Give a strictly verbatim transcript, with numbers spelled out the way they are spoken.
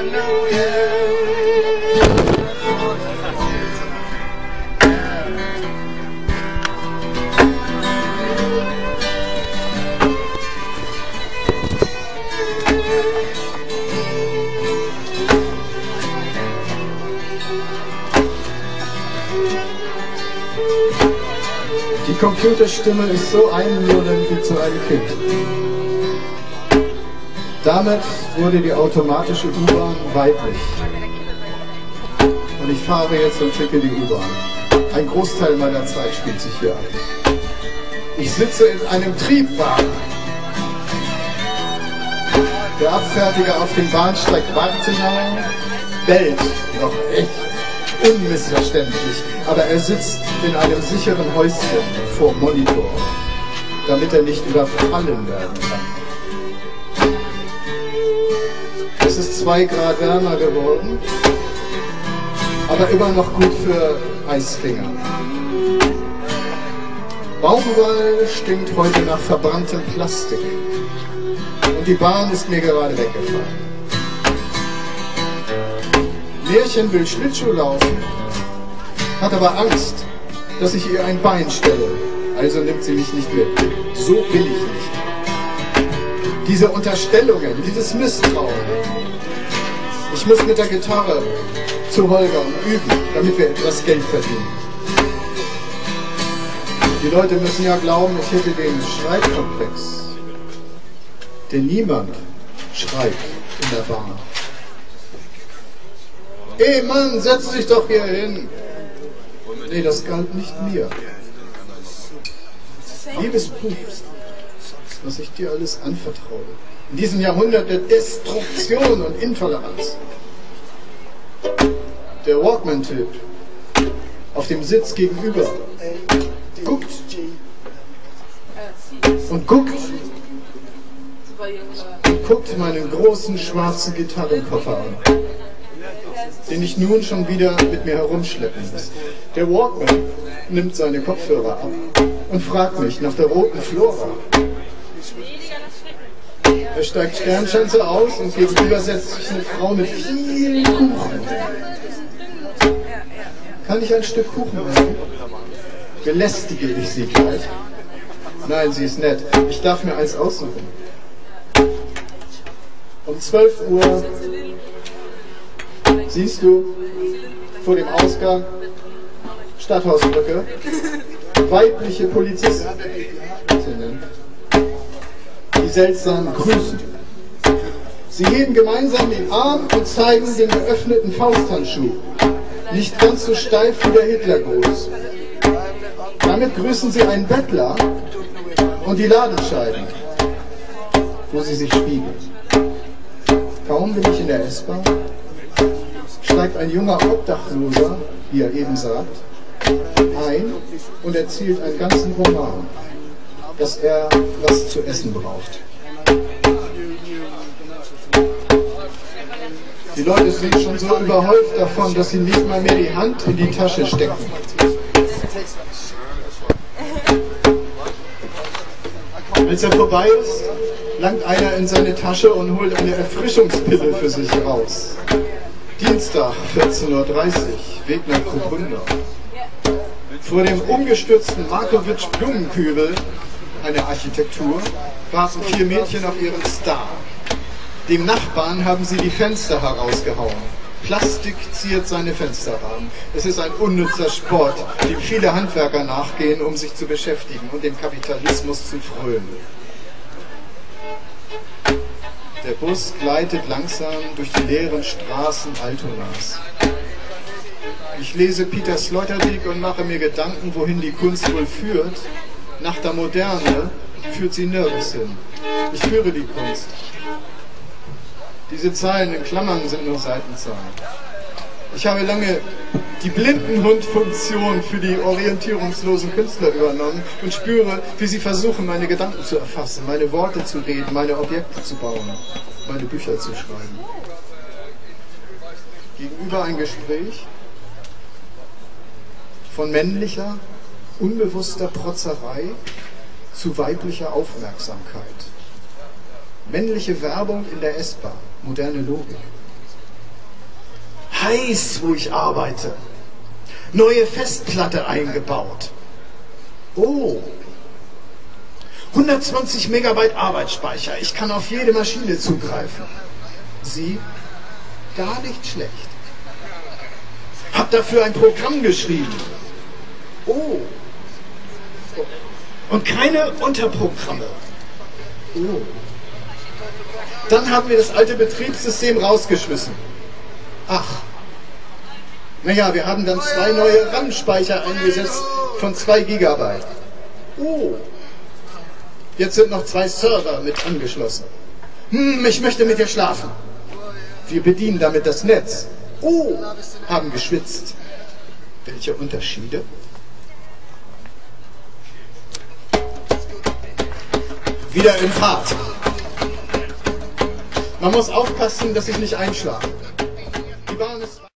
Die Computerstimme ist so einlulend wie zu einem Kind. Damit wurde die automatische U-Bahn weiblich. Und ich fahre jetzt und ticke die U-Bahn. Ein Großteil meiner Zeit spielt sich hier ab. Ich sitze in einem Triebwagen. Der Abfertiger auf dem Bahnsteig Wartenau bellt noch echt unmissverständlich, aber er sitzt in einem sicheren Häuschen vor Monitor, damit er nicht überfallen werden kann. Es ist zwei Grad wärmer geworden, aber immer noch gut für Eisfinger. Baumwoll stinkt heute nach verbranntem Plastik und die Bahn ist mir gerade weggefahren. Märchen will Schlittschuh laufen, hat aber Angst, dass ich ihr ein Bein stelle, also nimmt sie mich nicht mit. So will ich nicht. Diese Unterstellungen, dieses Misstrauen. Ich muss mit der Gitarre zu Holger und üben, damit wir etwas Geld verdienen. Die Leute müssen ja glauben, ich hätte den Schreibkomplex. Denn niemand schreibt in der Bahn. Ey Mann, setz dich doch hier hin. Nee, das galt nicht mir. Liebes Pups, was ich dir alles anvertraue. In diesem Jahrhundert der Destruktion und Intoleranz. Der Walkman-Typ auf dem Sitz gegenüber guckt und guckt und guckt meinen großen schwarzen Gitarrenkoffer an, den ich nun schon wieder mit mir herumschleppen muss. Der Walkman nimmt seine Kopfhörer ab und fragt mich nach der roten Flora. Er steigt Sternschanze aus und gegenüber setzt sich eine Frau mit vielen Kuchen. Kann ich ein Stück Kuchen essen? Belästige ich sie gleich? Nein, sie ist nett. Ich darf mir eins aussuchen. Um zwölf Uhr siehst du vor dem Ausgang Stadthausbrücke weibliche Polizistinnen, die seltsam grüßen. Sie heben gemeinsam den Arm und zeigen den geöffneten Fausthandschuh, nicht ganz so steif wie der Hitlergruß. Damit grüßen sie einen Bettler und die Ladenscheiben, wo sie sich spiegeln. Kaum bin ich in der S-Bahn, steigt ein junger Obdachloser, wie er eben sagt, ein und erzählt einen ganzen Roman, dass er was zu essen braucht. Die Leute sind schon so überhäuft davon, dass sie nicht mal mehr die Hand in die Tasche stecken. Als er vorbei ist, langt einer in seine Tasche und holt eine Erfrischungspille für sich raus. Dienstag, vierzehn Uhr dreißig, Weg nach Kruppunda. Vor dem umgestürzten Markowitsch-Blumenkübel, eine Architektur, warten vier Mädchen auf ihren Star. Dem Nachbarn haben sie die Fenster herausgehauen. Plastik ziert seine Fensterrahmen. Es ist ein unnützer Sport, dem viele Handwerker nachgehen, um sich zu beschäftigen und dem Kapitalismus zu frönen. Der Bus gleitet langsam durch die leeren Straßen Altonas. Ich lese Peter Sloterdijk und mache mir Gedanken, wohin die Kunst wohl führt. Nach der Moderne führt sie nirgends hin. Ich führe die Kunst. Diese Zeilen in Klammern sind nur Seitenzahlen. Ich habe lange die Blindenhund-Funktion für die orientierungslosen Künstler übernommen und spüre, wie sie versuchen, meine Gedanken zu erfassen, meine Worte zu reden, meine Objekte zu bauen, meine Bücher zu schreiben. Gegenüber ein Gespräch von männlicher, unbewusster Protzerei zu weiblicher Aufmerksamkeit. Männliche Werbung in der S-Bahn, moderne Logik. Heiß, wo ich arbeite. Neue Festplatte eingebaut. Oh. hundertzwanzig Megabyte Arbeitsspeicher. Ich kann auf jede Maschine zugreifen. Sie? Gar nicht schlecht. Hab dafür ein Programm geschrieben. Oh. Und keine Unterprogramme. Oh. Dann haben wir das alte Betriebssystem rausgeschmissen. Ach. Naja, wir haben dann zwei neue RAM-Speicher eingesetzt von zwei Gigabyte. Oh. Jetzt sind noch zwei Server mit angeschlossen. Hm, ich möchte mit dir schlafen. Wir bedienen damit das Netz. Oh, haben geschwitzt. Welche Unterschiede? Wieder in Fahrt. Man muss aufpassen, dass ich nicht einschlafe. Die Bahn ist